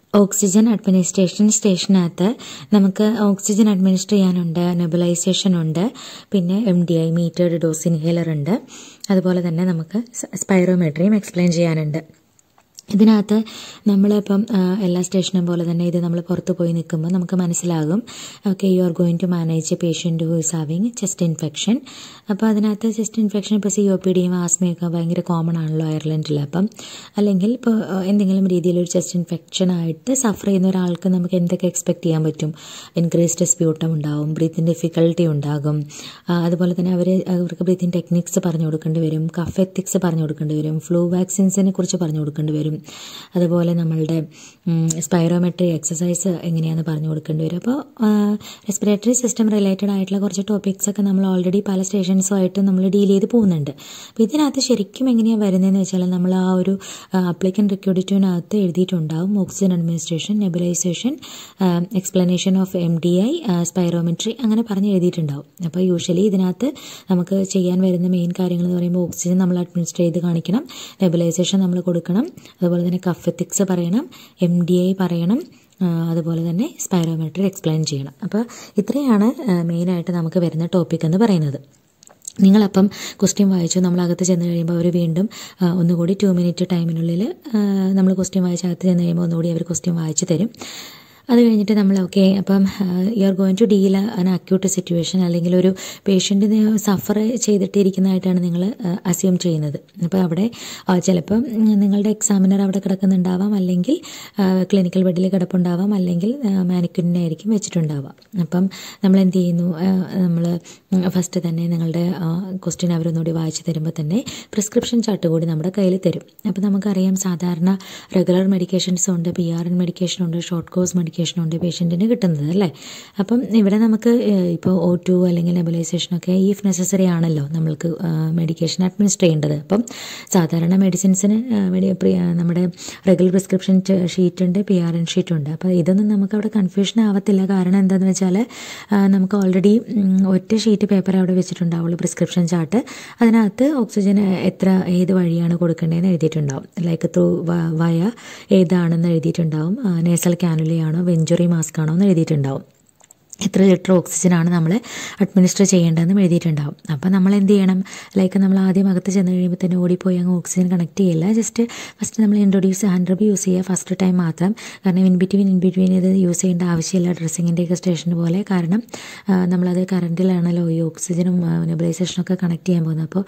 Oxygen administration സ്റ്റേഷനകത്ത് നമുക്ക് oxygen administer ചെയ്യാനുണ്ട്, nebulisation ഉണ്ട്, പിന്നെ MDI മീറ്റേർഡ് ഡോസ് ഇൻഹേലർ ഉണ്ട്. അതുപോലെ തന്നെ നമുക്ക് സ്പൈറോമെട്രിയും എക്സ്പ്ലെയിൻ ചെയ്യാനുണ്ട്. ഇതിനകത്ത് നമ്മളിപ്പം എല്ലാ സ്റ്റേഷനും പോലെ തന്നെ ഇത് നമ്മൾ പുറത്ത് പോയി നിൽക്കുമ്പോൾ നമുക്ക് മനസ്സിലാകും, okay, you are going to manage a patient who is having chest infection. അപ്പോൾ അതിനകത്ത് ചെസ്റ്റ് ഇൻഫെക്ഷൻ ഇപ്പോൾ COPDയും ആസ്മയൊക്കെ ഭയങ്കര കോമൺ ആണല്ലോ അയർലൻഡിൽ. അപ്പം അല്ലെങ്കിൽ ഇപ്പോൾ എന്തെങ്കിലും രീതിയിലൊരു ചെസ്റ്റ് ഇൻഫെക്ഷനായിട്ട് സഫർ ചെയ്യുന്ന ഒരാൾക്ക് നമുക്ക് എന്തൊക്കെ എക്സ്പെക്ട് ചെയ്യാൻ പറ്റും? ഇൻക്രീസ്ഡ് സ്പ്യൂട്ടം ഉണ്ടാവും, ബ്രീത്തിങ് ഡിഫിക്കൽട്ടി ഉണ്ടാകും. അതുപോലെ തന്നെ അവർക്ക് ബ്രീത്തിങ് ടെക്നിക്സ് പറഞ്ഞു കൊടുക്കേണ്ടി വരും, കഫ് എത്തിക്സ് പറഞ്ഞു കൊടുക്കേണ്ടി വരും, ഫ്ലൂ വാക്സിൻസിനെ കുറിച്ച് പറഞ്ഞു കൊടുക്കേണ്ടി വരും. അതുപോലെ നമ്മളുടെ സ്പൈറോമെട്രി എക്സസൈസ് എങ്ങനെയാണെന്ന് പറഞ്ഞു കൊടുക്കേണ്ടി വരും. അപ്പോൾ റെസ്പിറേറ്ററി സിസ്റ്റം റിലേറ്റഡ് ആയിട്ടുള്ള കുറച്ച് ടോപ്പിക്സ് ഒക്കെ നമ്മൾ ഓൾറെഡി പല സ്റ്റേഷൻസുമായിട്ട് നമ്മൾ ഡീൽ ചെയ്ത് പോകുന്നുണ്ട്. അപ്പോൾ ഇതിനകത്ത് ശരിക്കും എങ്ങനെയാണ് വരുന്നതെന്ന് വെച്ചാൽ നമ്മൾ ആ ഒരു അപ്ലിക്കൻ്റ് റിക്വഡിറ്റിനകത്ത് എഴുതിയിട്ടുണ്ടാവും oxygen administration, nebulization, explanation of MDI, spirometry, അങ്ങനെ പറഞ്ഞ് എഴുതിയിട്ടുണ്ടാവും. അപ്പോൾ യൂഷ്വലി ഇതിനകത്ത് നമുക്ക് ചെയ്യാൻ വരുന്ന മെയിൻ കാര്യങ്ങൾ എന്ന് പറയുമ്പോൾ ഓക്സിജൻ നമ്മൾ അഡ്മിനിസ്റ്റർ ചെയ്ത് കാണിക്കണം, നെബുലൈസേഷൻ നമ്മൾ കൊടുക്കണം, അതുപോലെ തന്നെ കഫ് എത്തിക്സ് പറയണം, MDI പറയണം, അതുപോലെ തന്നെ സ്പൈറോമെട്രി എക്സ്പ്ലെയിൻ ചെയ്യണം. അപ്പോൾ ഇത്രയാണ് മെയിനായിട്ട് നമുക്ക് വരുന്ന ടോപ്പിക് എന്ന് പറയുന്നത്. നിങ്ങളപ്പം ക്വസ്റ്റ്യൻ വായിച്ചു, നമ്മളകത്ത് ചെന്ന് കഴിയുമ്പോൾ അവർ വീണ്ടും ഒന്നുകൂടി 2 മിനിറ്റ് ടൈമിനുള്ളിൽ നമ്മൾ ക്വസ്റ്റ്യൻ വായിച്ച് അകത്ത് ചെന്ന് കഴിയുമ്പോൾ ഒന്നുകൂടി അവർ ക്വസ്റ്റ്യൻ വായിച്ച് തരും. അത് കഴിഞ്ഞിട്ട് നമ്മൾ ഓക്കെ, അപ്പം you are going to deal an acute situation, അല്ലെങ്കിൽ ഒരു പേഷ്യൻറ്റിനെ സഫർ ചെയ്തിട്ടിരിക്കുന്നതായിട്ടാണ് നിങ്ങൾ അസ്യൂം ചെയ്യുന്നത്. അപ്പോൾ അവിടെ ചിലപ്പം നിങ്ങളുടെ എക്സാമിനർ അവിടെ കിടക്കുന്നുണ്ടാവാം, അല്ലെങ്കിൽ ക്ലിനിക്കൽ ബെഡിൽ കിടപ്പുണ്ടാവാം, അല്ലെങ്കിൽ മാനിക്യൂറിനായിരിക്കും വെച്ചിട്ടുണ്ടാവാം. അപ്പം നമ്മൾ എന്ത് ചെയ്യുന്നു, നമ്മൾ ഫസ്റ്റ് തന്നെ നിങ്ങളുടെ ക്വസ്റ്റ്യൻ അവരൊന്നുകൂടി വായിച്ച് തരുമ്പോൾ തന്നെ പ്രിസ്ക്രിപ്ഷൻ ചാർട്ട് കൂടി നമ്മുടെ കയ്യിൽ തരും. അപ്പോൾ നമുക്കറിയാം സാധാരണ റെഗുലർ മെഡിക്കേഷൻസ് ഉണ്ട്, PRN മെഡിക്കേഷൻ ഉണ്ട്, ഷോർട്ട് കോഴ്സ് മെഡിക്കേഷൻ ഉണ്ട് പേഷ്യൻറ്റിന് കിട്ടുന്നത് അല്ലേ. അപ്പം ഇവിടെ നമുക്ക് ഇപ്പോൾ O2 അല്ലെങ്കിൽ നെബുലൈസേഷനൊക്കെ ഈഫ് നെസസറി ആണല്ലോ നമ്മൾക്ക് മെഡിക്കേഷൻ അഡ്മിനിസ്റ്റർ ചെയ്യേണ്ടത്. അപ്പം സാധാരണ മെഡിസിൻസിന് നമ്മുടെ റെഗുലർ പ്രിസ്ക്രിപ്ഷൻ ഷീറ്റ് ഉണ്ട്, PRN ഷീറ്റ് ഉണ്ട്. അപ്പോൾ ഇതൊന്നും നമുക്ക് അവിടെ കൺഫ്യൂഷൻ ആവത്തില്ല. കാരണം എന്താണെന്ന് വെച്ചാൽ നമുക്ക് ഓൾറെഡി ഒറ്റ ഷീറ്റ് പേപ്പർ അവിടെ വെച്ചിട്ടുണ്ടാവുള്ളൂ, പ്രിസ്ക്രിപ്ഷൻ ചാർട്ട്. അതിനകത്ത് ഓക്സിജൻ ഏത് വഴിയാണ് കൊടുക്കേണ്ടതെന്ന് എഴുതിയിട്ടുണ്ടാവും, ലൈക്ക് ത്രൂ വയ ഏതാണെന്ന് എഴുതിയിട്ടുണ്ടാവും, നേസൽ കാനുലയാണോ വെഞ്ചുറി മാസ്ക് ആണോ എന്ന് എഴുതിയിട്ടുണ്ടാവും, എത്ര ലിറ്റർ ഓക്സിജനാണ് നമ്മൾ അഡ്മിനിസ്റ്റർ ചെയ്യേണ്ടതെന്നും എഴുതിയിട്ടുണ്ടാവും. അപ്പോൾ നമ്മൾ എന്ത് ചെയ്യണം, ലൈക്ക് നമ്മൾ ആദ്യം അകത്ത് ചെന്ന് കഴിയുമ്പോൾ തന്നെ ഓടിപ്പോയി അങ്ങ് ഓക്സിജൻ കണക്ട് ചെയ്യില്ല. ജസ്റ്റ് ഫസ്റ്റ് നമ്മൾ ഹാൻഡ് റബ് യൂസ് ചെയ്യുക ഫസ്റ്റ് ടൈം മാത്രം. കാരണം ഇൻ ബിറ്റ്വീൻ ഇത് യൂസ് ചെയ്യേണ്ട ആവശ്യമില്ല ഡ്രസ്സിങ്ങിൻ്റെയൊക്കെ സ്റ്റേഷന് പോലെ. കാരണം നമ്മളത് കറണ്ടിലാണല്ലോ ഈ ഓക്സിജനും നെബുലൈസേഷനൊക്കെ കണക്ട് ചെയ്യാൻ പോകുന്നത്. അപ്പോൾ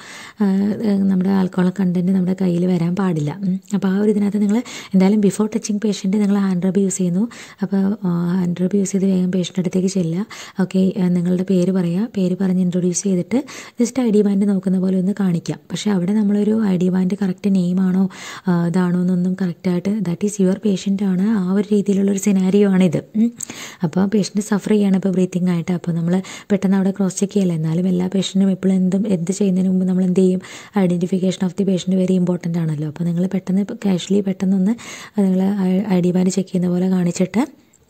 നമ്മുടെ ആൽക്കഹോൾ കണ്ടൻറ്റ് നമ്മുടെ കയ്യിൽ വരാൻ പാടില്ല. അപ്പോൾ ആ ഒരു ഇതിനകത്ത് നിങ്ങൾ എന്തായാലും ബിഫോർ ടച്ചിങ് പേഷ്യൻറ്റ് നിങ്ങൾ ഹാൻഡ് റബ് യൂസ് ചെയ്യുന്നു. അപ്പോൾ ഹാൻഡ് റബ് യൂസ് ചെയ്ത് വേഗം പേഷ്യൻ്റെ അടുത്തേക്ക് ഓക്കെ, നിങ്ങളുടെ പേര് പറയാം, പേര് പറഞ്ഞ് ഇൻട്രൊഡ്യൂസ് ചെയ്തിട്ട് ജസ്റ്റ് ID ബാൻഡ് നോക്കുന്ന പോലെ ഒന്ന് കാണിക്കാം. പക്ഷേ അവിടെ നമ്മളൊരു ID ബാൻഡ് കറക്റ്റ് നെയിമാണോ ഇതാണോ എന്നൊന്നും കറക്റ്റായിട്ട്, ദാറ്റ് ഈസ് യുവർ പേഷ്യൻ്റ് ആണ്, ആ ഒരു രീതിയിലുള്ളൊരു സിനാരിയോ ആണിത്. അപ്പോൾ പേഷ്യൻറ്റ് സഫർ ചെയ്യാണ് ഇപ്പോൾ ബ്രീത്തിങ് ആയിട്ട്. അപ്പോൾ നമ്മൾ പെട്ടെന്ന് അവിടെ ക്രോസ് ചെക്ക് ചെയ്യല്ല. എന്നാലും എല്ലാ പേഷ്യൻറ്റും എപ്പോഴും എന്ത് ചെയ്യുന്നതിന് മുമ്പ് നമ്മൾ എന്ത് ചെയ്യും, identification of the patient very important ആണല്ലോ. അപ്പോൾ നിങ്ങൾ പെട്ടെന്നൊന്ന് നിങ്ങൾ ID ബാൻഡ് ചെക്ക് ചെയ്യുന്ന പോലെ കാണിച്ചിട്ട്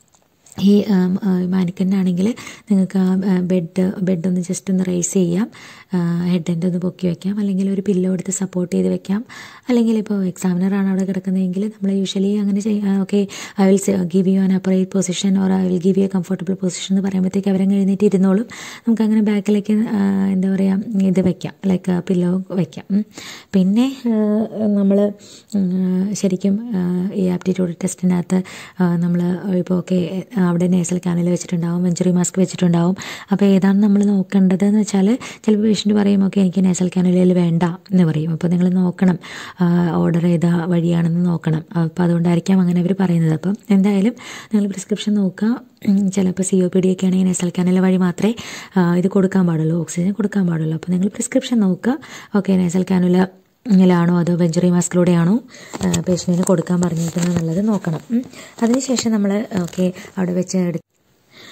ഈ മാനിക്കനാണെങ്കിൽ നിങ്ങൾക്ക് ആ ബെഡ് ഒന്ന് ജസ്റ്റ് ഒന്ന് റേസ് ചെയ്യാം, ഹെഡിൻ്റെ ഒന്ന് പൊക്കി വയ്ക്കാം, അല്ലെങ്കിൽ ഒരു പില്ലോ എടുത്ത് സപ്പോർട്ട് ചെയ്ത് വെക്കാം. അല്ലെങ്കിൽ ഇപ്പോൾ എക്സാമിനറാണ് അവിടെ കിടക്കുന്നതെങ്കിൽ നമ്മൾ യൂഷ്വലി അങ്ങനെ ചെയ്യാം. Okay, I will give you an appropriate position or I will give you a comfortable position എന്ന് പറയുമ്പോഴത്തേക്ക് അവരങ്ങ് എഴുന്നേറ്റ് ഇരുന്നോളും. നമുക്കങ്ങനെ ബാക്കിലേക്ക് എന്താ പറയുക ഇത് വയ്ക്കാം, ലൈക്ക് പില്ലോ വയ്ക്കാം. പിന്നെ നമ്മൾ ശരിക്കും ഈ ആപ്റ്റിറ്റ്യൂഡ് ടെസ്റ്റിനകത്ത് നമ്മൾ ഇപ്പോൾ ഓക്കെ അവിടെ നേസൽ കാനുല വെച്ചിട്ടുണ്ടാവും, വെഞ്ചുറി മാസ്ക് വെച്ചിട്ടുണ്ടാവും. അപ്പോൾ ഏതാണ് നമ്മൾ നോക്കേണ്ടതെന്ന് വെച്ചാൽ ചിലപ്പോൾ പേഷ്യൻ്റ് പറയും ഓക്കെ എനിക്ക് നേസൽ കാനുലയിൽ വേണ്ട എന്ന് പറയും. അപ്പോൾ നിങ്ങൾ നോക്കണം ഓർഡർ ചെയ്ത വഴിയാണെന്ന് നോക്കണം. അപ്പോൾ അതുകൊണ്ടായിരിക്കാം അങ്ങനെ അവർ പറയുന്നത്. അപ്പം എന്തായാലും നിങ്ങൾ പ്രിസ്ക്രിപ്ഷൻ നോക്കുക. ചിലപ്പോൾ COPD ഒക്കെ ആണെങ്കിൽ നേസൽ കാനുല വഴി മാത്രമേ ഇത് കൊടുക്കാൻ പാടുള്ളൂ, ഓക്സിജൻ കൊടുക്കാൻ പാടുള്ളൂ. അപ്പോൾ നിങ്ങൾ പ്രിസ്ക്രിപ്ഷൻ നോക്കുക. ഓക്കെ, നേസൽ കാനുലയിലാണോ അതോ വെഞ്ചുറി മാസ്കിലൂടെയാണോ പേഷ്യൻറ്റിന് കൊടുക്കാൻ പറഞ്ഞിരിക്കുന്നത് എന്നുള്ളത് നോക്കണം. അതിനുശേഷം നമ്മൾ ഓക്കെ അവിടെ വെച്ച്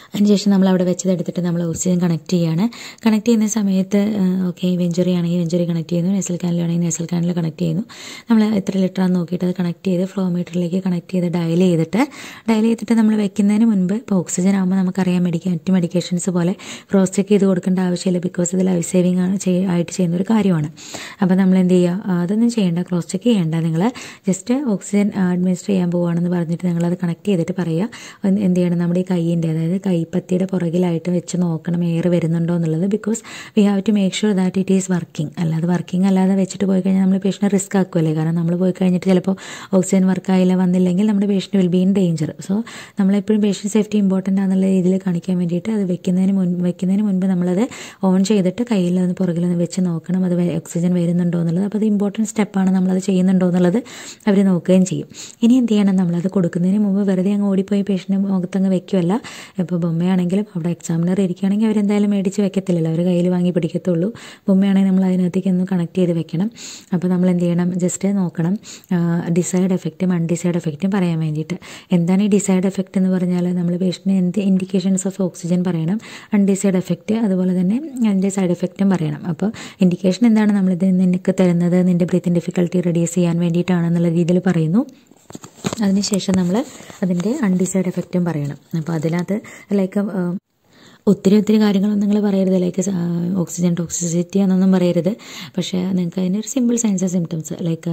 അതിനുശേഷം നമ്മൾ അവിടെ വെച്ചതെടുത്തിട്ട് നമ്മൾ ഓക്സിജൻ കണക്ട് ചെയ്യുകയാണ്. കണക്ട് ചെയ്യുന്ന സമയത്ത് ഓക്കെ വെഞ്ചുറി ആണെങ്കിൽ വെഞ്ചുറി കണക്ട് ചെയ്യുന്നു, നെസൽ കാനിലാണെങ്കിൽ നെസൽ കാനിൽ കണക്ട് ചെയ്യുന്നു. നമ്മൾ എത്ര ലിറ്ററാന്ന് നോക്കിയിട്ട് അത് കണക്ട് ചെയ്ത് ഫ്ലോ മീറ്ററിലേക്ക് കണക്ട് ചെയ്ത് ഡയൽ ചെയ്തിട്ട് നമ്മൾ വെക്കുന്നതിന് മുൻപ് ഇപ്പോൾ ഓക്സിജൻ ആകുമ്പോൾ നമുക്കറിയാം മറ്റ് മെഡിക്കേഷൻസ് പോലെ ക്രോസ് ചെക്ക് ചെയ്ത് കൊടുക്കേണ്ട ആവശ്യമില്ല. ബിക്കോസ് ഇത് ലൈഫ് സേവിങ് ആയിട്ട് ചെയ്യുന്ന ഒരു കാര്യമാണ്. അപ്പോൾ നമ്മൾ എന്ത് ചെയ്യുക, അതൊന്നും ചെയ്യേണ്ട, ക്രോസ് ചെക്ക് ചെയ്യേണ്ട. നിങ്ങൾ ജസ്റ്റ് ഓക്സിജൻ അഡ്മിനിസ്റ്റർ ചെയ്യാൻ പോവുകയാണെന്ന് പറഞ്ഞിട്ട് നിങ്ങളത് കണക്ട് ചെയ്തിട്ട് പറയുക എന്ത് ചെയ്യണം, നമ്മുടെ ഈ കൈയിൻ്റെ അതായത് കൈപ്പത്തിയുടെ പുറകിലായിട്ട് വെച്ച് നോക്കണം എയർ വരുന്നുണ്ടോ എന്നുള്ളത്. Because we have to make sure that it is working. Working അല്ലാതെ വെച്ചിട്ട് പോയി കഴിഞ്ഞാൽ നമ്മൾ പേഷ്യൻറ്റ് റിസ്ക് ആക്കുമല്ലേ. കാരണം നമ്മൾ പോയി കഴിഞ്ഞിട്ട് ചിലപ്പോൾ ഓക്സിജൻ വർക്കായില്ല വന്നില്ലെങ്കിൽ നമ്മുടെ patient will be in danger. So നമ്മളെപ്പോഴും പേഷ്യൻറ്റ് സേഫ്റ്റി ഇമ്പോർട്ടൻ്റ് ആണെന്നുള്ള രീതിയിൽ കാണിക്കാൻ വേണ്ടിയിട്ട് അത് വെക്കുന്നതിന് മുൻപ് നമ്മളത് ഓൺ ചെയ്തിട്ട് കയ്യിലൊന്ന് പുറകിലൊന്ന് വെച്ച് നോക്കണം അത് ഓക്സിജൻ വരുന്നുണ്ടോ എന്നുള്ളത്. അപ്പോൾ അത് ഇമ്പോർട്ടൻറ്റ് സ്റ്റെപ്പാണ്, നമ്മളത് ചെയ്യുന്നുണ്ടോ എന്നുള്ളത് അവർ നോക്കുകയും ചെയ്യും. ഇനി എന്ത് ചെയ്യണം, നമ്മളത് കൊടുക്കുന്നതിന് മുമ്പ് വെറുതെ അങ്ങ് ഓടിപ്പോയി പേഷ്യൻ്റ് മുഖത്തങ്ങ് വെക്കുമല്ല. ഇപ്പോൾ ബൊമ്മയാണെങ്കിലും അവിടെ എക്സാമിനർ ഇരിക്കുകയാണെങ്കിൽ അവരെന്തായാലും മേടിച്ച് വെക്കത്തില്ലല്ലോ, അവർ കയ്യിൽ വാങ്ങി പിടിക്കത്തുള്ളൂ. ബൊമ്മയാണെങ്കിൽ നമ്മൾ അതിനകത്തേക്ക് ഒന്ന് കണക്ട് ചെയ്ത് വെക്കണം. അപ്പോൾ നമ്മൾ എന്ത് ചെയ്യണം, ജസ്റ്റ് നോക്കണം ഡിസൈഡ് എഫക്റ്റും അൺഡിസൈഡ് എഫക്റ്റും പറയാൻ വേണ്ടിയിട്ട്. എന്താണ് ഈ ഡിസൈഡ് എഫക്റ്റ് എന്ന് പറഞ്ഞാൽ നമ്മൾ പേഷ്യൻറ്റിന് എന്ത് ഇൻഡിക്കേഷൻസ് ഓഫ് ഓക്സിജൻ പറയണം, അൺഡിസൈഡ് എഫക്റ്റ് അതുപോലെ തന്നെ അതിൻ്റെ സൈഡ് എഫക്റ്റും പറയണം. അപ്പോൾ ഇൻഡിക്കേഷൻ എന്താണ്, നമ്മളിത് നിനക്ക് തരുന്നത് നിൻ്റെ ബ്രീത്തിങ് ഡിഫിക്കൽട്ടി റെഡ്യൂസ് ചെയ്യാൻ വേണ്ടിയിട്ടാണെന്നുള്ള രീതിയിൽ പറയുന്നു. അതിനുശേഷം നമ്മൾ അതിൻ്റെ അൺഡിസൈഡ് എഫക്റ്റും പറയണം. അപ്പോൾ അതിനകത്ത് ലൈക്ക് ഒത്തിരി കാര്യങ്ങളൊന്നും നിങ്ങൾ പറയരുത്, ലൈക്ക് ഓക്സിജൻ ടോക്സിസിറ്റി എന്നൊന്നും പറയരുത്. പക്ഷേ നിങ്ങൾക്ക് അതിനൊരു simple science symptoms like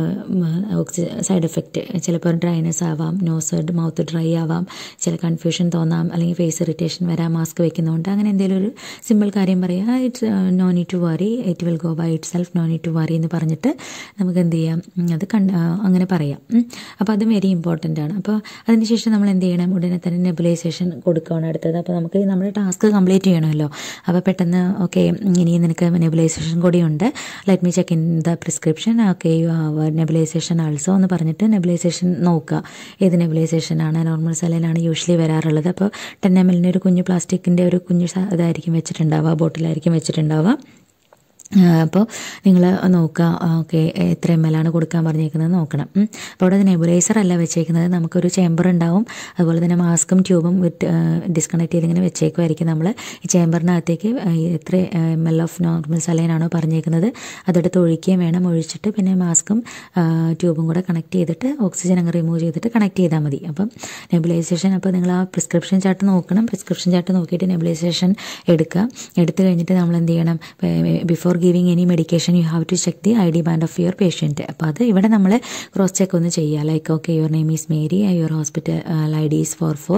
side effect ചിലപ്പോൾ ഡ്രൈനെസ് ആവാം, നോസ് മൗത്ത് ഡ്രൈ ആവാം, ചില കൺഫ്യൂഷൻ തോന്നാം, അല്ലെങ്കിൽ ഫേസ് ഇറിറ്റേഷൻ വരാം മാസ്ക് വെക്കുന്നതുകൊണ്ട്. അങ്ങനെ എന്തെങ്കിലും ഒരു സിമ്പിൾ കാര്യം പറയുക, it's no need to worry, it will go by itself, no need to worry എന്ന് പറഞ്ഞിട്ട് നമുക്ക് എന്ത് ചെയ്യാം, അത് അങ്ങനെ പറയാം. അപ്പോൾ അത് വെരി ഇമ്പോർട്ടൻ്റ് ആണ്. അപ്പോൾ അതിനുശേഷം നമ്മൾ എന്ത് ചെയ്യണം, ഉടനെ തന്നെ നെബുലൈസേഷൻ കൊടുക്കുകയാണ് അടുത്തത്. അപ്പോൾ നമുക്ക് നമ്മുടെ ടാസ്ക് കംപ്ലീറ്റ് ചെയ്യണമല്ലോ. അപ്പോൾ പെട്ടെന്ന് ഓക്കെ ഇനി നിനക്ക് നെബുലൈസേഷൻ കൂടിയുണ്ട്, let me check in the prescription, okay you have nebulization also എന്ന് പറഞ്ഞിട്ട് നെബുലൈസേഷൻ നോക്കുക. ഏത് നെബുലൈസേഷനാണ്, നോർമൽ സലൈനാണ് യൂഷ്വലി വരാറുള്ളത്. അപ്പോൾ 10 ml ഒരു കുഞ്ഞു പ്ലാസ്റ്റിക്കിൻ്റെ ഒരു കുഞ്ഞു ഇതായിരിക്കും വെച്ചിട്ടുണ്ടാവുക, ബോട്ടിലായിരിക്കും വെച്ചിട്ടുണ്ടാവുക. അപ്പോൾ നിങ്ങൾ നോക്കുക ഓക്കെ എത്ര ml ആണ് കൊടുക്കാൻ പറഞ്ഞേക്കുന്നത് നോക്കണം. അപ്പോൾ അവിടെ നെബുലൈസർ അല്ല വെച്ചേക്കുന്നത്, നമുക്കൊരു ചേമ്പർ ഉണ്ടാവും, അതുപോലെ തന്നെ മാസ്കും ട്യൂബും ഡിസ്കണക്ട് ചെയ്തിങ്ങനെ വെച്ചേക്കുമായിരിക്കും. നമ്മൾ ഈ ചേമ്പറിനകത്തേക്ക് എത്ര ml ഓഫ് നോർമൽ സലൈനാണോ പറഞ്ഞേക്കുന്നത് അതെടുത്ത് ഒഴിക്കുകയും വേണം. ഒഴിച്ചിട്ട് പിന്നെ മാസ്കും ട്യൂബും കൂടെ കണക്ട് ചെയ്തിട്ട് ഓക്സിജൻ അങ്ങ് റിമൂവ് ചെയ്തിട്ട് കണക്ട് ചെയ്താൽ മതി. അപ്പം നെബുലൈസേഷൻ അപ്പോൾ നിങ്ങൾ ആ പ്രിസ്ക്രിപ്ഷൻ ചാർട്ട് നോക്കണം. പ്രിസ്ക്രിപ്ഷൻ ചാർട്ട് നോക്കിയിട്ട് നെബുലൈസേഷൻ എടുക്കുക. എടുത്തു കഴിഞ്ഞിട്ട് നമ്മൾ എന്ത് ചെയ്യണം, before giving any medication you have to check the ID band of your patient. അപ്പോൾ അത് ഇവിടെ നമ്മൾ ക്രോസ് ചെക്ക് ഒന്ന് ചെയ്യുക. Like okay your name is Mary, your hospital ID is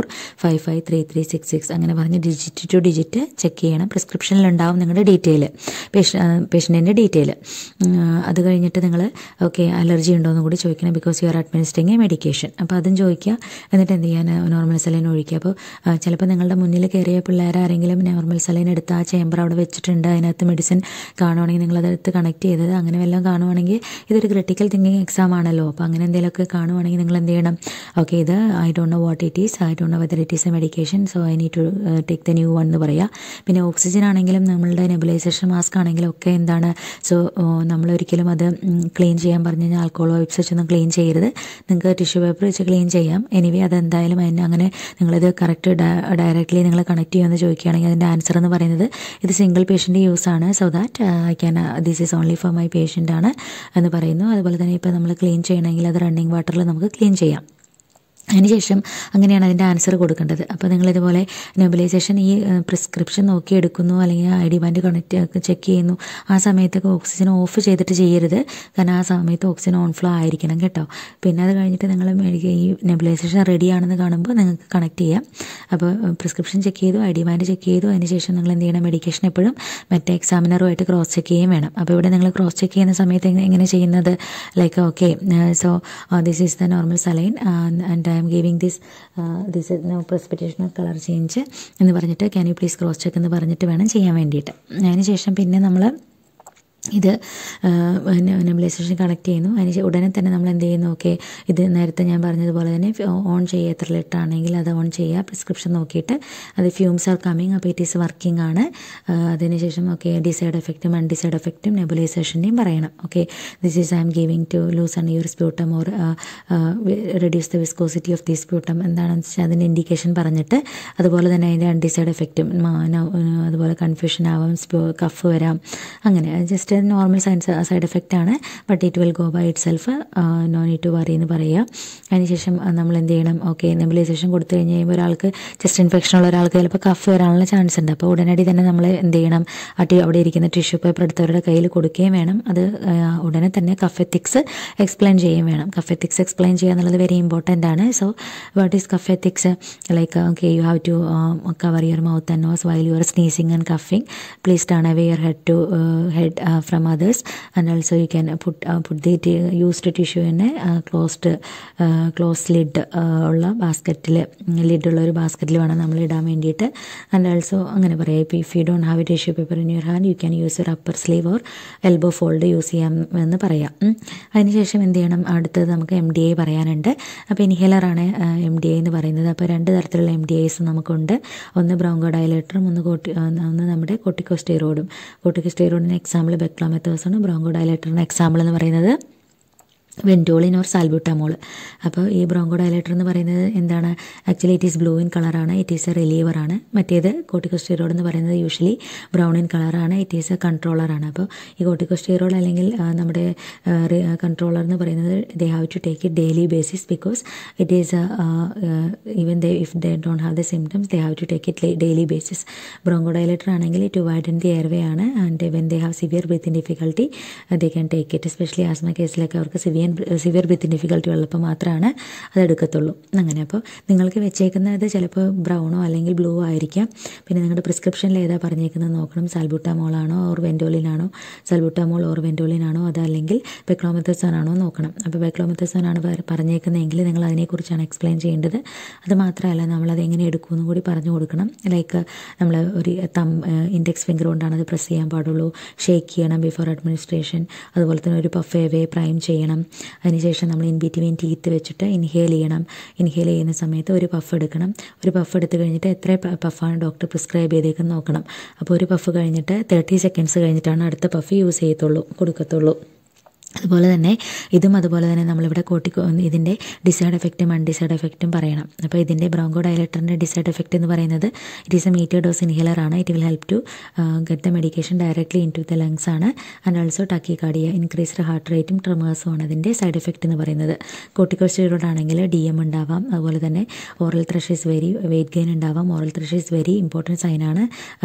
44553366 അങ്ങനെ പറഞ്ഞ് ഡിജിറ്റ് ടു ഡിജിറ്റ് ചെക്ക് ചെയ്യണം. പ്രിസ്ക്രിപ്ഷനിലുണ്ടാവും നിങ്ങളുടെ ഡീറ്റെയിൽ, പേഷ്യൻറ്റിൻ്റെ ഡീറ്റെയിൽ. അത് കഴിഞ്ഞിട്ട് നിങ്ങൾ ഓക്കെ അലർജി ഉണ്ടോ എന്ന് കൂടി ചോദിക്കണം, because you are administering a medication. അപ്പോൾ അതും ചോദിക്കുക. എന്നിട്ട് എന്ത് ചെയ്യാൻ, നോർമൽ സലൈൻ ഒഴിക്കുക. അപ്പോൾ ചിലപ്പോൾ നിങ്ങളുടെ മുന്നിൽ കയറിയ പിള്ളേരാരെങ്കിലും നോർമൽ സലൈൻ എടുത്ത് ആ ചേമ്പർ അവിടെ വെച്ചിട്ടുണ്ട്, അതിനകത്ത് മെഡിസിൻ കാണുവാണെങ്കിൽ നിങ്ങളതെടുത്ത് കണക്ട് ചെയ്തത് അങ്ങനെ വല്ലതും കാണുവാണെങ്കിൽ ഇതൊരു ക്രിട്ടിക്കൽ തിങ്കിങ് എക്സാം ആണല്ലോ. അപ്പോൾ അങ്ങനെ എന്തെങ്കിലുമൊക്കെ കാണുവാണെങ്കിൽ നിങ്ങൾ എന്ത് ചെയ്യണം, ഓക്കെ ഇത് I don't know what it is, I don't know whether it is a medication, so I need to take the new one എന്ന് പറയുക. പിന്നെ ഓക്സിജൻ ആണെങ്കിലും നമ്മളുടെ നെബുലൈസേഷൻ മാസ്ക് ആണെങ്കിലും ഒക്കെ എന്താണ്, സോ നമ്മളൊരിക്കലും അത് ക്ലീൻ ചെയ്യാൻ പറഞ്ഞു കഴിഞ്ഞാൽ ആൽക്കോൾ വൈപ്സ് വെച്ചൊന്നും ക്ലീൻ ചെയ്യരുത്. നിങ്ങൾക്ക് ടിഷ്യൂ പേപ്പർ വെച്ച് ക്ലീൻ ചെയ്യാം. എനിവേ അതെന്തായാലും അതിന് അങ്ങനെ നിങ്ങളിത് കറക്റ്റ് ഡയറക്റ്റ്ലി നിങ്ങൾ കണക്ട് ചെയ്യുമെന്ന് ചോദിക്കുകയാണെങ്കിൽ അതിൻ്റെ ആൻസർ എന്ന് പറയുന്നത് ഇത് സിംഗിൾ പേഷ്യൻ്റ് യൂസ് ആണ്, so that this is only for my patient ആണ് എന്ന് പറയുന്നു. അതുപോലെ തന്നെ ഇപ്പോൾ നമ്മൾ ക്ലീൻ ചെയ്യണമെങ്കിൽ അത് റണ്ണിങ് വാട്ടറിൽ നമുക്ക് ക്ലീൻ ചെയ്യാം. അതിനുശേഷം അങ്ങനെയാണ് അതിൻ്റെ ആൻസർ കൊടുക്കേണ്ടത്. അപ്പോൾ നിങ്ങളിതുപോലെ നെബുലൈസേഷൻ ഈ പ്രിസ്ക്രിപ്ഷൻ നോക്കി എടുക്കുന്നു, അല്ലെങ്കിൽ ID ബാൻഡ് ചെക്ക് ചെയ്യുന്നു. ആ സമയത്തൊക്കെ ഓക്സിജൻ ഓഫ് ചെയ്തിട്ട് ചെയ്യരുത്, കാരണം ആ സമയത്ത് ഓക്സിജൻ ഓൺ ഫ്ലോ ആയിരിക്കണം കേട്ടോ. പിന്നെ അത് കഴിഞ്ഞിട്ട് നിങ്ങൾ ഈ നെബുലൈസേഷൻ റെഡിയാണെന്ന് കാണുമ്പോൾ നിങ്ങൾക്ക് കണക്ട് ചെയ്യാം. അപ്പോൾ പ്രിസ്ക്രിപ്ഷൻ ചെക്ക് ചെയ്തു, ID ബാൻഡ് ചെക്ക് ചെയ്തു, അതിനുശേഷം നിങ്ങൾ എന്ത് ചെയ്യണം, മെഡിക്കേഷൻ എപ്പോഴും മറ്റേ എക്സാമിനറുമായിട്ട് ക്രോസ് ചെക്ക് ചെയ്യുകയും വേണം. അപ്പോൾ ഇവിടെ നിങ്ങൾ ക്രോസ് ചെക്ക് ചെയ്യുന്ന സമയത്ത് എങ്ങനെ ചെയ്യുന്നത്, like okay so this is the normal saline and I am giving this is no precipitation or color change എന്ന് പറഞ്ഞിട്ട് can you please cross check എന്ന് പറഞ്ഞിട്ട് വേണം ചെയ്യാൻ വേണ്ടിയിട്ട്. അതിനുശേഷം പിന്നെ നമ്മൾ ഇത് നെബുലൈസേഷൻ കണക്ട് ചെയ്യുന്നു. അതിന് ഉടനെ തന്നെ നമ്മൾ എന്ത് ചെയ്യുന്നു, ഓക്കെ ഇത് നേരത്തെ ഞാൻ പറഞ്ഞതുപോലെ തന്നെ ഓൺ ചെയ്യുക. എത്ര ലിറ്റർ ആണെങ്കിൽ അത് ഓൺ ചെയ്യുക, പ്രിസ്ക്രിപ്ഷൻ നോക്കിയിട്ട് അത് ഫ്യൂംസ് ആർ കമ്മിങ്, അപ്പോൾ ഇറ്റ് ഈസ് വർക്കിംഗ് ആണ്. അതിനുശേഷം ഓക്കെ ഡിസൈഡ് എഫക്റ്റും അൺഡിസൈഡ് എഫക്റ്റും നെബുലൈസേഷൻ്റെയും പറയണം. Okay this is I am giving to loosen your sputum or reduce the viscosity of the sputum എന്താണെന്ന് വെച്ചാൽ അതിൻ്റെ ഇൻഡിക്കേഷൻ പറഞ്ഞിട്ട്, അതുപോലെ തന്നെ അതിൻ്റെ അൺഡിസൈഡ് എഫക്റ്റും അതുപോലെ കൺഫ്യൂഷൻ ആവാം, കഫ് വരാം, അങ്ങനെ ജസ്റ്റ് നോർമൽ സൈഡ് എഫക്റ്റ് ആണ്. But it will go by itself, no need to worry എന്ന് പറയുക. അതിനുശേഷം നമ്മൾ എന്ത് ചെയ്യണം, ഓക്കെ നെബുലൈസേഷൻ കൊടുത്തു കഴിഞ്ഞ് കഴിയുമ്പോൾ ഒരാൾക്ക് ചെസ്റ്റ് ഇൻഫെക്ഷൻ ഉള്ള ഒരാൾക്ക് ചിലപ്പോൾ കഫ് വരാനുള്ള ചാൻസ് ഉണ്ട്. അപ്പോൾ ഉടനടി തന്നെ നമ്മൾ എന്ത് ചെയ്യണം, അവിടെ ഇരിക്കുന്ന ടിഷ്യൂ പേപ്പർ എടുത്തവരുടെ കയ്യിൽ കൊടുക്കുകയും വേണം. അത് ഉടനെ തന്നെ കഫ് എത്തിക്സ് എക്സ്പ്ലെയിൻ ചെയ്യുകയും വേണം. കഫ് എത്തിക്സ് എക്സ്പ്ലെയിൻ ചെയ്യുക എന്നുള്ളത് വെരി ഇമ്പോർട്ടൻ്റ് ആണ്. So what is cough ethics? Like okay you have to cover your mouth and nose while you are sneezing and കഫിങ്. Please turn away your head from others, and also you can put the used tissue in a closed lid ഉള്ള ബാസ്ക്കറ്റിൽ, ലിഡുള്ള ഒരു ബാസ്ക്കറ്റിൽ വേണം നമ്മൾ ഇടാൻ വേണ്ടിയിട്ട്. And also അങ്ങനെ പറയാം, if you don't have a tissue paper in your hand you can use your upper sleeve or elbow fold use ചെയ്യാം എന്ന് പറയാം. അതിനുശേഷം എന്ത് ചെയ്യണം, അടുത്തത് നമുക്ക് MDI പറയാനുണ്ട്. അപ്പോൾ ഇൻഹേലറാണ് MDI എന്ന് പറയുന്നത്. അപ്പോൾ 2 തരത്തിലുള്ള MDIs നമുക്കുണ്ട്. ഒന്ന് ബ്രോങ്കോ ഡയലേറ്ററും ഒന്ന് നമ്മുടെ കോർട്ടിക്കോസ്റ്റീറോയിഡും. കോർട്ടിക്കോസ്റ്റീറോയിഡിന് എക്സാമ്പിൾ ബെക്ലോമെത്തേഴ്സാണ്. ബ്രോങ്കോ ഡയലേറ്ററിന് എക്സാമ്പിൾ എന്ന് പറയുന്നത് വെൻറ്റോളിൻ ഓർ സാൽബ്യൂട്ടാമോൾ. അപ്പോൾ ഈ ബ്രോങ്കോ ഡയലേറ്റർ എന്ന് പറയുന്നത് എന്താണ്, actually it is blue in കളറാണ്, ഇറ്റ് ഈസ് എ റിലീവറാണ്. മറ്റേത് കോർട്ടിക്കോസ്റ്റീറോയിഡ് എന്ന് പറയുന്നത് യൂഷ്വലി ബ്രൗൺ ഇൻ കളറാണ്, ഇറ്റ് ഈസ് എ കൺട്രോളറാണ്. അപ്പോൾ ഈ കോർട്ടിക്കോസ്റ്റീറോയിഡ് അല്ലെങ്കിൽ നമ്മുടെ കൺട്രോളർ എന്ന് പറയുന്നത് they have to take it daily basis, because it is even if they don't have the symptoms they have to take it daily basis. Bronchodilator ആണെങ്കിൽ ടു വൈഡൻ ദി എയർവേ ആണ്, and when they have severe breathing difficulty they can take it. Especially asthma കേസിലൊക്കെ അവർക്ക് severe breathing difficulty ഉള്ളപ്പോൾ മാത്രമാണ് അതെടുക്കത്തുള്ളൂ. അങ്ങനെ അപ്പോൾ നിങ്ങൾക്ക് വെച്ചേക്കുന്നത് ചിലപ്പോൾ ബ്രൗണോ അല്ലെങ്കിൽ ബ്ലൂ ആയിരിക്കാം. പിന്നെ നിങ്ങളുടെ പ്രിസ്ക്രിപ്ഷനിൽ ഏതാ പറഞ്ഞേക്കുന്നത് നോക്കണം, സാൽബ്യൂട്ടാമോളാണോ ഓർ വെൻറ്റോളിനാണോ, സാൽബ്യൂട്ടാമോൾ ഓർ വെൻറ്റോളിനാണോ, അതല്ലെങ്കിൽ ബെക്ലോമെത്തസോൺ ആണോ നോക്കണം. അപ്പോൾ ബെക്ലോമെത്തസോൺ ആണ് പറഞ്ഞേക്കുന്നതെങ്കിൽ നിങ്ങൾ അതിനെക്കുറിച്ചാണ് എക്സ്പ്ലെയിൻ ചെയ്യേണ്ടത്. അത് മാത്രമല്ല നമ്മളത് എങ്ങനെ എടുക്കുമെന്നും കൂടി പറഞ്ഞു കൊടുക്കണം. ലൈക്ക് നമ്മൾ ഒരു ഇൻഡെക്സ് ഫിംഗർ കൊണ്ടാണ് അത് പ്രസ് ചെയ്യാൻ പാടുള്ളൂ, ഷേക്ക് ചെയ്യണം ബിഫോർ അഡ്മിനിസ്ട്രേഷൻ. അതുപോലെ തന്നെ ഒരു പഫ് എവേ പ്രൈം ചെയ്യണം. അതിനുശേഷം നമ്മൾ ഇൻ ബിറ്റ്വീൻ ടീത്ത് വെച്ചിട്ട് ഇൻഹേൽ ചെയ്യണം. ഇൻഹേൽ ചെയ്യുന്ന സമയത്ത് ഒരു പഫ് എടുക്കണം. ഒരു പഫ് എടുത്ത് കഴിഞ്ഞിട്ട് എത്ര പഫാണ് ഡോക്ടർ പ്രിസ്ക്രൈബ് ചെയ്തേക്കെന്ന് നോക്കണം. അപ്പോൾ ഒരു പഫ് കഴിഞ്ഞിട്ട് 30 സെക്കൻഡ്സ് കഴിഞ്ഞിട്ടാണ് അടുത്ത പഫ് യൂസ് കൊടുക്കത്തുള്ളൂ. അതുപോലെ തന്നെ നമ്മളിവിടെ ഇതിൻ്റെ ഡിസൈഡ് എഫക്റ്റും അൺഡിസൈഡ് എഫക്റ്റും പറയണം. അപ്പോൾ ഇതിൻ്റെ ബ്രോങ്കോ ഡയലേറ്ററിൻ്റെ ഡിസൈഡ് എഫക്റ്റ് എന്ന് പറയുന്നത് it is a meter dose ഇൻഹേലറാണ്. It will help to get the medication directly in to the lungs ആണ്. And also tachycardia, increased heart റേറ്റും ട്രെമേഴ്സും ആണ് അതിൻ്റെ സൈഡ് എഫക്റ്റ് എന്ന് പറയുന്നത്. കോർട്ടിക്കോസ്റ്റീറോയിഡ് ആണെങ്കിൽ DM ഉണ്ടാവാം. അതുപോലെ തന്നെ oral thrush is weight gain ഉണ്ടാവാം. Oral thrush is very important സൈനാണ്,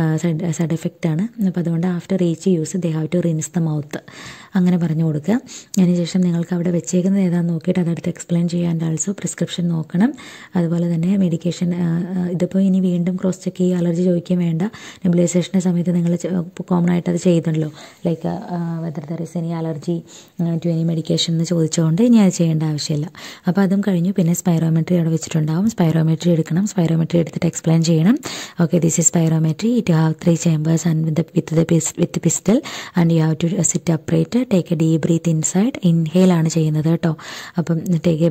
സൈഡ് എഫക്റ്റ് ആണ്. അപ്പോൾ അതുകൊണ്ട് after each use they have to rinse the mouth, അങ്ങനെ പറഞ്ഞു കൊടുക്കുക. അതിനുശേഷം നിങ്ങൾക്ക് അവിടെ വെച്ചേക്കുന്നത് ഏതാണെന്ന് നോക്കിയിട്ട് അതെടുത്ത് എക്സ്പ്ലെയിൻ ചെയ്യാൻ. ആൾസോ പ്രിസ്ക്രിപ്ഷൻ നോക്കണം. അതുപോലെ തന്നെ മെഡിക്കേഷൻ ഇതിപ്പോൾ ഇനി വീണ്ടും ക്രോസ് ചെക്ക് ചെയ്യുക, അലർജി ചോദിക്കുകയും വേണ്ട. നെബുലൈസേഷൻ്റെ സമയത്ത് നിങ്ങൾ കോമൺ ആയിട്ട് അത് ചെയ്യുന്നുണ്ടല്ലോ, like whether there is any allergy to any medication എന്ന് ചോദിച്ചുകൊണ്ട് ഇനി അത് ചെയ്യേണ്ട ആവശ്യമില്ല. അപ്പോൾ അതും കഴിഞ്ഞു. പിന്നെ സ്പൈറോമെട്രി അവിടെ വെച്ചിട്ടുണ്ടാവും. സ്പൈറോമെട്രി എടുക്കണം. സ്പൈറോമെട്രി എടുത്തിട്ട് എക്സ്പ്ലെയിൻ ചെയ്യണം. Okay this is spirometry, it have 3 chambers and with pistol and you have to sit upright, take a deep breath inside. Inhale ആണ് ചെയ്യുന്നത് കേട്ടോ. അപ്പം take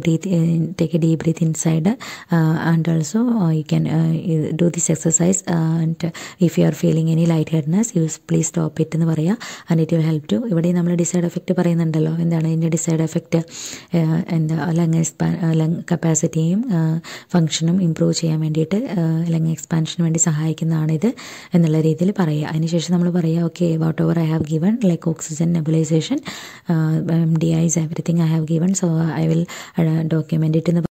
a deep breath inside and also you can do this exercise. And if you are feeling any light headedness please stop it എന്ന് പറയുക. And it will help to. ഇവിടെ നമ്മൾ desired effect പറയുന്നുണ്ടല്ലോ, എന്താണ് ഇതിൻ്റെ ഡിസൈഡ് എഫക്റ്റ്? ലങ് കപ്പാസിറ്റിയും ഫങ്ഷനും improve ചെയ്യാൻ വേണ്ടിയിട്ട്, ലങ് എക്സ്പാൻഷന് വേണ്ടി സഹായിക്കുന്നതാണിത് എന്നുള്ള രീതിയിൽ പറയുക. അതിനുശേഷം നമ്മൾ പറയുക, okay whatever I have given like oxygen nebulization, MDIs, everything I have given, so I will document it in the